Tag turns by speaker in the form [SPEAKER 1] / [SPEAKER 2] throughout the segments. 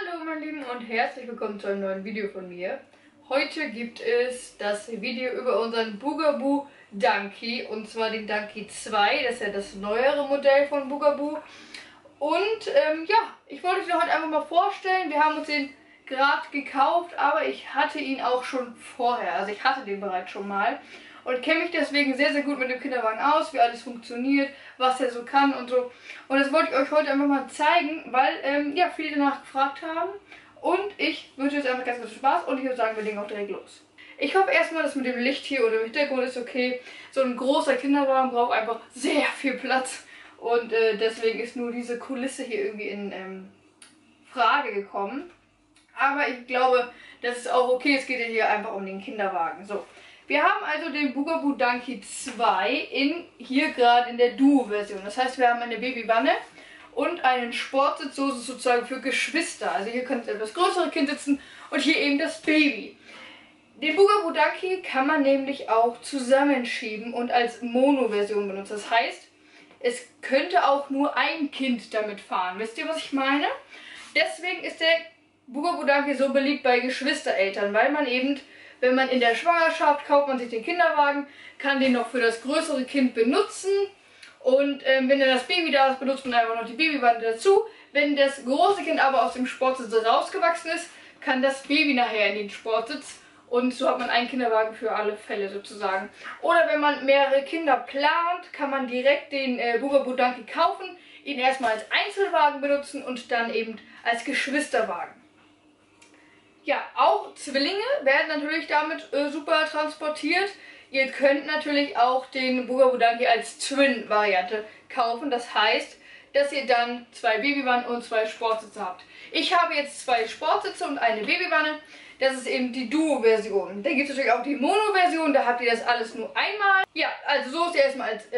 [SPEAKER 1] Hallo meine Lieben und herzlich willkommen zu einem neuen Video von mir. Heute gibt es das Video über unseren Bugaboo Dunkey und zwar den Dunkey 2, das ist ja das neuere Modell von Bugaboo. Und ja, ich wollte euch den heute einfach mal vorstellen. Wir haben uns den gerade gekauft, aber ich hatte ihn auch schon vorher, also ich hatte den bereits schon mal. Und kenne mich deswegen sehr, sehr gut mit dem Kinderwagen aus, wie alles funktioniert, was er so kann und so. Und das wollte ich euch heute einfach mal zeigen, weil ja, viele danach gefragt haben. Und ich wünsche jetzt einfach ganz, ganz viel Spaß und ich würde sagen, wir legen auch direkt los. Ich hoffe erstmal, dass mit dem Licht hier oder im Hintergrund ist okay. So ein großer Kinderwagen braucht einfach sehr viel Platz. Und deswegen ist nur diese Kulisse hier irgendwie in Frage gekommen. Aber ich glaube, das ist auch okay. Es geht ja hier einfach um den Kinderwagen. So. Wir haben also den Bugaboo Dunkey 2 hier gerade in der Duo-Version. Das heißt, wir haben eine Babywanne und einen Sportsitz sozusagen für Geschwister. Also hier könnte das größere Kind sitzen und hier eben das Baby. Den Bugaboo Dunkey kann man nämlich auch zusammenschieben und als Mono-Version benutzen. Das heißt, es könnte auch nur ein Kind damit fahren. Wisst ihr, was ich meine? Deswegen ist der Bugaboo Dunkey so beliebt bei Geschwistereltern, weil man eben, wenn man in der Schwangerschaft kauft man sich den Kinderwagen, kann den noch für das größere Kind benutzen. Und wenn dann das Baby da ist, benutzt man einfach noch die Babywanne dazu. Wenn das große Kind aber aus dem Sportsitz rausgewachsen ist, kann das Baby nachher in den Sportsitz. Und so hat man einen Kinderwagen für alle Fälle sozusagen. Oder wenn man mehrere Kinder plant, kann man direkt den Bugaboo Dunkey kaufen, ihn erstmal als Einzelwagen benutzen und dann eben als Geschwisterwagen. Ja, auch Zwillinge werden natürlich damit super transportiert. Ihr könnt natürlich auch den Bugaboo Dunkey als Twin-Variante kaufen. Das heißt, dass ihr dann 2 Babywannen und 2 Sportsitze habt. Ich habe jetzt 2 Sportsitze und eine Babywanne. Das ist eben die Duo-Version. Da gibt es natürlich auch die Mono-Version. Da habt ihr das alles nur einmal. Ja, also so ist er erstmal als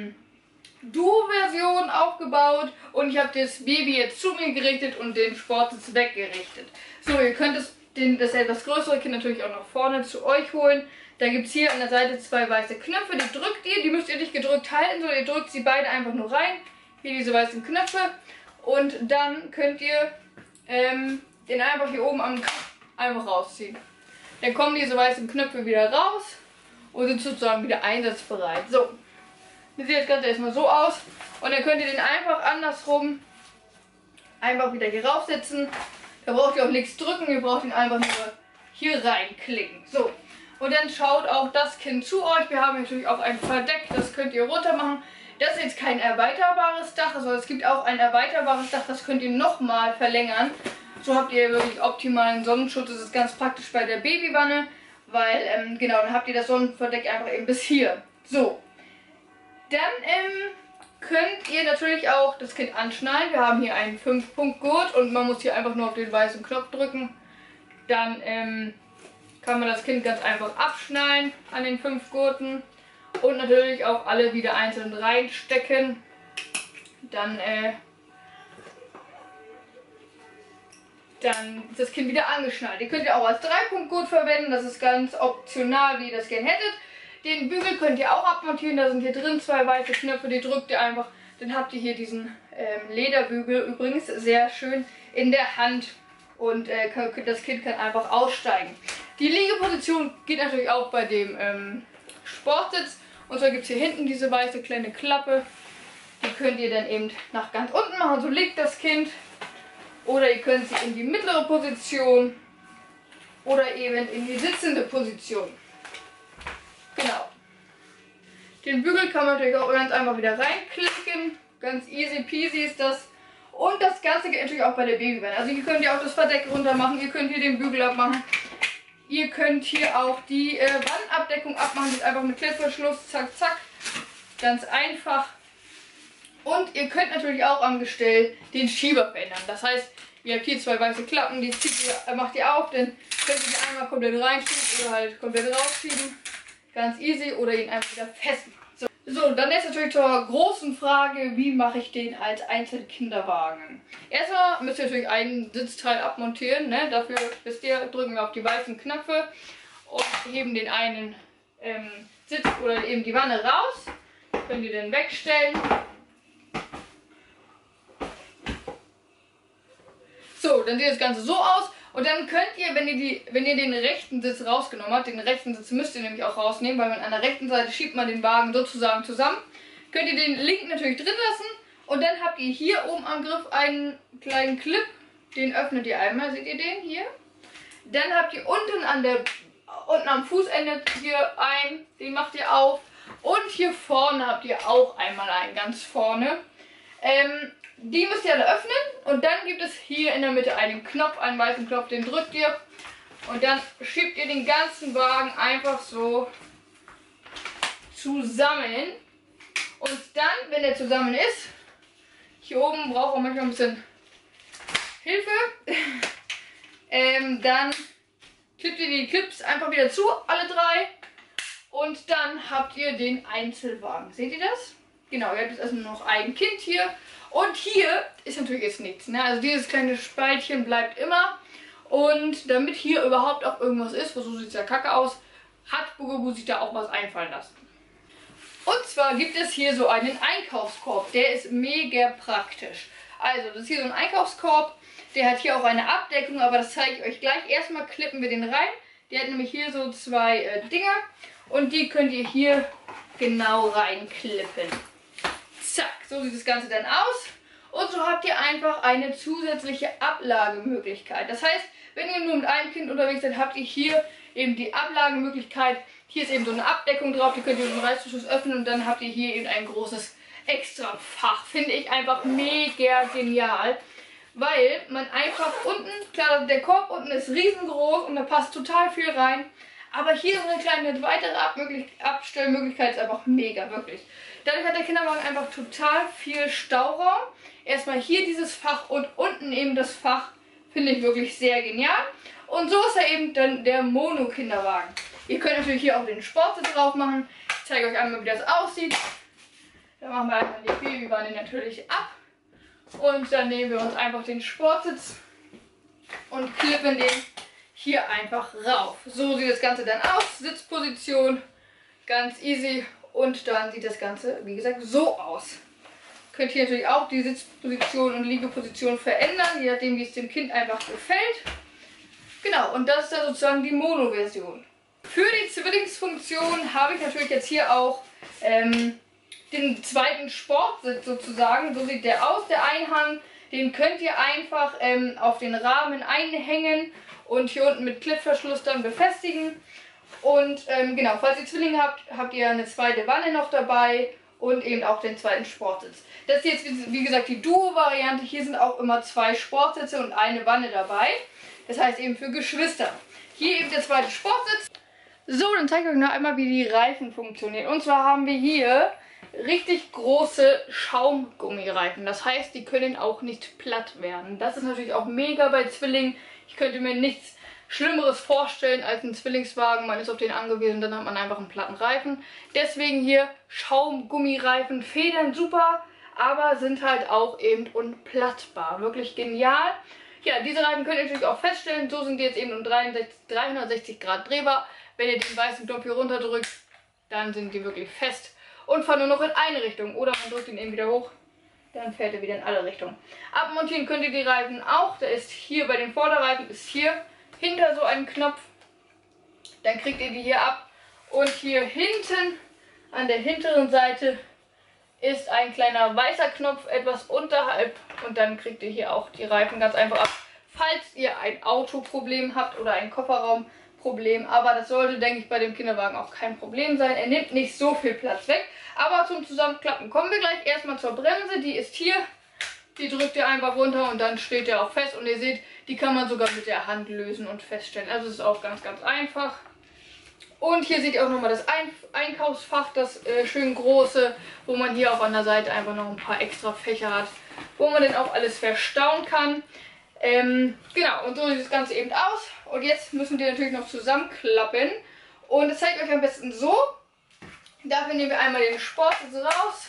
[SPEAKER 1] Duo-Version aufgebaut. Und ich habe das Baby jetzt zu mir gerichtet und den Sportsitz weggerichtet. So, ihr könnt das etwas größere Kind natürlich auch noch vorne zu euch holen. Da gibt es hier an der Seite 2 weiße Knöpfe, die drückt ihr, die müsst ihr nicht gedrückt halten, sondern ihr drückt sie beide einfach nur rein. Hier diese weißen Knöpfe. Und dann könnt ihr den einfach hier oben am Kopf einfach rausziehen. Dann kommen diese weißen Knöpfe wieder raus und sind sozusagen wieder einsatzbereit. So, das sieht das Ganze erstmal so aus. Und dann könnt ihr den einfach andersrum einfach wieder hier raufsetzen. Da braucht ihr auch nichts drücken, ihr braucht ihn einfach nur hier reinklicken. So. Und dann schaut auch das Kind zu euch. Wir haben natürlich auch ein Verdeck, das könnt ihr runter machen. Das ist jetzt kein erweiterbares Dach, also es gibt auch ein erweiterbares Dach, das könnt ihr nochmal verlängern. So habt ihr wirklich optimalen Sonnenschutz. Das ist ganz praktisch bei der Babywanne, weil genau, dann habt ihr das Sonnenverdeck einfach eben bis hier. So. Dann könnt ihr natürlich auch das Kind anschnallen. Wir haben hier einen 5-Punkt-Gurt und man muss hier einfach nur auf den weißen Knopf drücken. Dann kann man das Kind ganz einfach abschnallen an den 5 Gurten und natürlich auch alle wieder einzeln reinstecken. Dann ist das Kind wieder angeschnallt. Ihr könnt ja auch als 3-Punkt-Gurt verwenden, das ist ganz optional, wie ihr das gerne hättet. Den Bügel könnt ihr auch abmontieren, da sind hier drin 2 weiße Knöpfe, die drückt ihr einfach. Dann habt ihr hier diesen Lederbügel, übrigens sehr schön in der Hand und das Kind kann einfach aussteigen. Die Liegeposition geht natürlich auch bei dem Sportsitz und zwar gibt es hier hinten diese weiße kleine Klappe. Die könnt ihr dann eben nach ganz unten machen, so liegt das Kind. Oder ihr könnt sie in die mittlere Position oder eben in die sitzende Position. Genau. Den Bügel kann man natürlich auch ganz einfach wieder reinklicken. Ganz easy peasy ist das. Und das Ganze geht natürlich auch bei der Babywanne. Also hier könnt ihr auch das Verdeck runter machen. Ihr könnt hier den Bügel abmachen. Ihr könnt hier auch die Wannenabdeckung abmachen. Die ist einfach mit Klettverschluss. Zack, zack. Ganz einfach. Und ihr könnt natürlich auch am Gestell den Schieber verändern. Das heißt, ihr habt hier 2 weiße Klappen, die macht ihr auf, dann könnt ihr die einmal komplett reinschieben oder halt komplett rausschieben. Ganz easy oder ihn einfach wieder festmachen. So, dann ist natürlich zur großen Frage, wie mache ich den als Einzelkinderwagen? Erstmal müsst ihr natürlich einen Sitzteil abmontieren. Ne? Dafür, wisst ihr, drücken wir auf die weißen Knöpfe und heben den einen Sitz oder eben die Wanne raus. Könnt ihr den wegstellen. So, dann sieht das Ganze so aus. Und dann könnt ihr, wenn ihr den rechten Sitz rausgenommen habt, den rechten Sitz müsst ihr nämlich auch rausnehmen, weil an der rechten Seite schiebt man den Wagen sozusagen zusammen, könnt ihr den linken natürlich drin lassen. Und dann habt ihr hier oben am Griff einen kleinen Clip, den öffnet ihr einmal, seht ihr den hier? Dann habt ihr unten am Fußende hier einen, den macht ihr auf. Und hier vorne habt ihr auch einmal einen, ganz vorne. Die müsst ihr alle öffnen und dann gibt es hier in der Mitte einen Knopf, einen weißen Knopf, den drückt ihr. Und dann schiebt ihr den ganzen Wagen einfach so zusammen. Und dann, wenn er zusammen ist, hier oben braucht er manchmal ein bisschen Hilfe, dann klippt ihr die Clips einfach wieder zu, alle drei. Und dann habt ihr den Einzelwagen. Seht ihr das? Genau, ihr habt jetzt also nur noch ein Kind hier. Und hier ist natürlich jetzt nichts. Ne? Also dieses kleine Spaltchen bleibt immer. Und damit hier überhaupt auch irgendwas ist, so sieht es ja kacke aus, hat Bugaboo sich da auch was einfallen lassen. Und zwar gibt es hier so einen Einkaufskorb. Der ist mega praktisch. Also das ist hier so ein Einkaufskorb. Der hat hier auch eine Abdeckung, aber das zeige ich euch gleich. Erstmal klippen wir den rein. Der hat nämlich hier so zwei Dinger. Und die könnt ihr hier genau reinklippen. Zack, so sieht das Ganze dann aus. Und so habt ihr einfach eine zusätzliche Ablagemöglichkeit. Das heißt, wenn ihr nur mit einem Kind unterwegs seid, habt ihr hier eben die Ablagemöglichkeit. Hier ist eben so eine Abdeckung drauf, die könnt ihr mit dem Reißverschluss öffnen und dann habt ihr hier eben ein großes Extrafach. Finde ich einfach mega genial. Weil man einfach unten, klar, der Korb unten ist riesengroß und da passt total viel rein. Aber hier so eine kleine weitere Abstellmöglichkeit ist einfach mega, wirklich. Dadurch hat der Kinderwagen einfach total viel Stauraum. Erstmal hier dieses Fach und unten eben das Fach, finde ich wirklich sehr genial. Und so ist er eben dann der Mono-Kinderwagen. Ihr könnt natürlich hier auch den Sportsitz drauf machen. Ich zeige euch einmal, wie das aussieht. Dann machen wir einmal die Babywanne natürlich ab. Und dann nehmen wir uns einfach den Sportsitz und klippen den hier einfach rauf. So sieht das Ganze dann aus. Sitzposition, ganz easy. Und dann sieht das Ganze, wie gesagt, so aus. Könnt ihr natürlich auch die Sitzposition und Liegeposition verändern, je nachdem, wie es dem Kind einfach gefällt. Genau, und das ist dann sozusagen die Mono-Version. Für die Zwillingsfunktion habe ich natürlich jetzt hier auch den zweiten Sportsitz sozusagen. So sieht der aus, der Einhang. Den könnt ihr einfach auf den Rahmen einhängen und hier unten mit Klippverschluss dann befestigen. Und genau, falls ihr Zwillinge habt, habt ihr eine zweite Wanne noch dabei und eben auch den zweiten Sportsitz. Das ist jetzt, wie gesagt, die Duo-Variante. Hier sind auch immer zwei Sportsitze und eine Wanne dabei. Das heißt eben für Geschwister. Hier eben der zweite Sportsitz. So, dann zeige ich euch noch einmal, wie die Reifen funktionieren. Und zwar haben wir hier richtig große Schaumgummireifen. Das heißt, die können auch nicht platt werden. Das ist natürlich auch mega bei Zwillingen. Ich könnte mir nichts Schlimmeres vorstellen als ein Zwillingswagen. Man ist auf den angewiesen, dann hat man einfach einen platten Reifen. Deswegen hier Schaumgummireifen, federn super, aber sind halt auch eben unplattbar. Wirklich genial. Ja, diese Reifen könnt ihr natürlich auch feststellen. So sind die jetzt eben um 360 Grad drehbar. Wenn ihr den weißen Knopf hier runterdrückt, dann sind die wirklich fest und fahren nur noch in eine Richtung. Oder man drückt ihn eben wieder hoch, dann fährt er wieder in alle Richtungen. Abmontieren könnt ihr die Reifen auch. Da ist hier bei den Vorderreifen, ist hier hinter so ein Knopf. Dann kriegt ihr die hier ab. Und hier hinten, an der hinteren Seite, ist ein kleiner weißer Knopf etwas unterhalb. Und dann kriegt ihr hier auch die Reifen ganz einfach ab. Falls ihr ein Autoproblem habt oder ein Kofferraumproblem. Aber das sollte, denke ich, bei dem Kinderwagen auch kein Problem sein. Er nimmt nicht so viel Platz weg. Aber zum Zusammenklappen kommen wir gleich. Erstmal zur Bremse. Die ist hier. Die drückt ihr einfach runter und dann steht der auch fest. Und ihr seht, die kann man sogar mit der Hand lösen und feststellen. Also es ist auch ganz, ganz einfach. Und hier seht ihr auch nochmal das Einkaufsfach, das schön große, wo man hier auch an der Seite einfach noch ein paar extra Fächer hat, wo man dann auch alles verstauen kann. Genau, und so sieht das Ganze eben aus. Und jetzt müssen die natürlich noch zusammenklappen. Und das zeige ich euch am besten so. Dafür nehmen wir einmal den Sportsitz raus.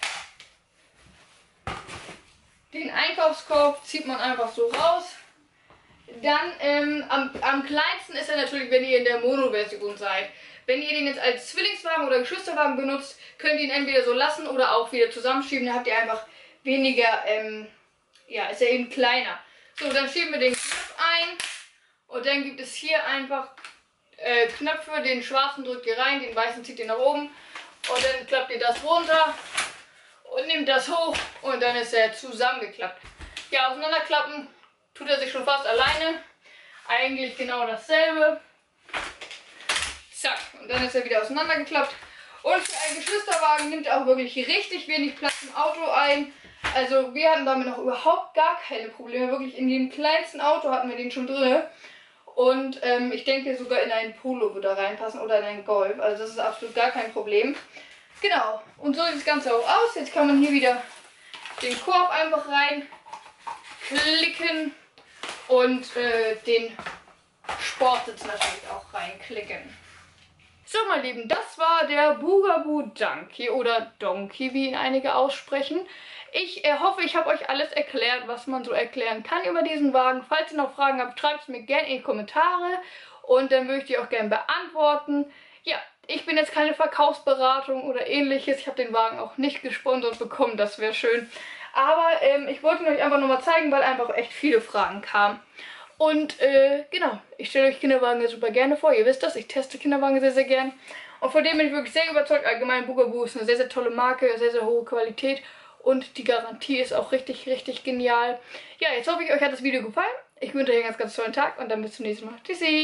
[SPEAKER 1] Den Einkaufskorb zieht man einfach so raus. Dann am kleinsten ist er natürlich, wenn ihr in der Mono-Version seid. Wenn ihr den jetzt als Zwillingswagen oder Geschwisterwagen benutzt, könnt ihr ihn entweder so lassen oder auch wieder zusammenschieben. Da habt ihr einfach weniger, ja, ist er eben kleiner. So, dann schieben wir den Knopf ein und dann gibt es hier einfach Knöpfe. Den schwarzen drückt ihr rein, den weißen zieht ihr nach oben und dann klappt ihr das runter und nehmt das hoch und dann ist er zusammengeklappt. Ja, auseinanderklappen tut er sich schon fast alleine. Eigentlich genau dasselbe. Zack, und dann ist er wieder auseinandergeklappt. Und für einen Geschwisterwagen nimmt er auch wirklich richtig wenig Platz im Auto ein. Also wir hatten damit noch überhaupt gar keine Probleme. Wirklich in dem kleinsten Auto hatten wir den schon drin. Und ich denke sogar in einen Polo würde er reinpassen oder in einen Golf. Also das ist absolut gar kein Problem. Genau, und so sieht das Ganze auch aus. Jetzt kann man hier wieder den Korb einfach reinklicken und den Sportsitz natürlich auch reinklicken. So, meine Lieben, das war der Bugaboo Donkey oder Donkey, wie ihn einige aussprechen. Ich hoffe, ich habe euch alles erklärt, was man so erklären kann über diesen Wagen. Falls ihr noch Fragen habt, schreibt es mir gerne in die Kommentare und dann würde ich die auch gerne beantworten. Ja, ich bin jetzt keine Verkaufsberatung oder ähnliches. Ich habe den Wagen auch nicht gesponsert bekommen, das wäre schön. Aber ich wollte ihn euch einfach nochmal zeigen, weil einfach echt viele Fragen kamen. Und genau, ich stelle euch Kinderwagen super gerne vor. Ihr wisst das, ich teste Kinderwagen sehr, sehr gern. Und von dem bin ich wirklich sehr überzeugt. Allgemein Bugaboo ist eine sehr, sehr tolle Marke, sehr, sehr hohe Qualität. Und die Garantie ist auch richtig, richtig genial. Ja, jetzt hoffe ich, euch hat das Video gefallen. Ich wünsche euch einen ganz, ganz tollen Tag und dann bis zum nächsten Mal. Tschüssi!